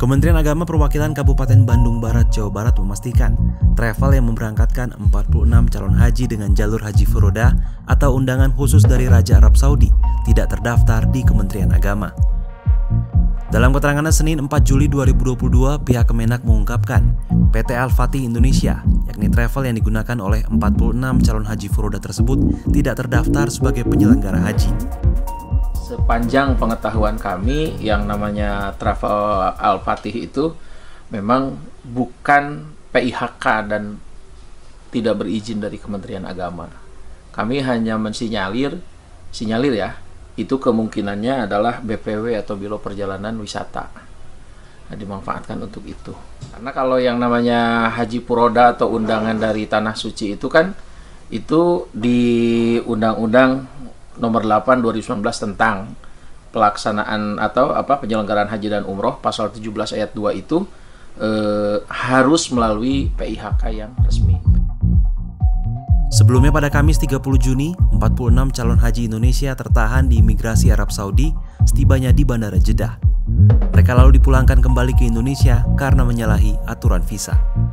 Kementerian Agama Perwakilan Kabupaten Bandung Barat, Jawa Barat memastikan travel yang memberangkatkan 46 calon haji dengan jalur haji furoda atau undangan khusus dari Raja Arab Saudi tidak terdaftar di Kementerian Agama. Dalam keterangannya Senin 4 Juli 2022, pihak Kemenak mengungkapkan PT Al-Fatih Indonesia, yakni travel yang digunakan oleh 46 calon haji furoda tersebut tidak terdaftar sebagai penyelenggara haji. Sepanjang pengetahuan kami, yang namanya Travel Al-Fatih itu memang bukan PIHK dan tidak berizin dari Kementerian Agama. Kami hanya mensinyalir ya, itu kemungkinannya adalah BPW atau Biro Perjalanan Wisata. Nah, dimanfaatkan untuk itu. Karena kalau yang namanya haji furoda atau undangan dari Tanah Suci itu kan, itu di Undang-Undang Nomor 8 2019 tentang pelaksanaan atau penyelenggaraan haji dan umroh, pasal 17 ayat 2 itu harus melalui PIHK yang resmi. Sebelumnya pada Kamis 30 Juni, 46 calon haji Indonesia tertahan di imigrasi Arab Saudi setibanya di Bandara Jeddah. Mereka lalu dipulangkan kembali ke Indonesia karena menyalahi aturan visa.